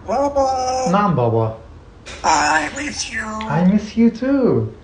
Baba, Naam, Baba. I miss you. I miss you too.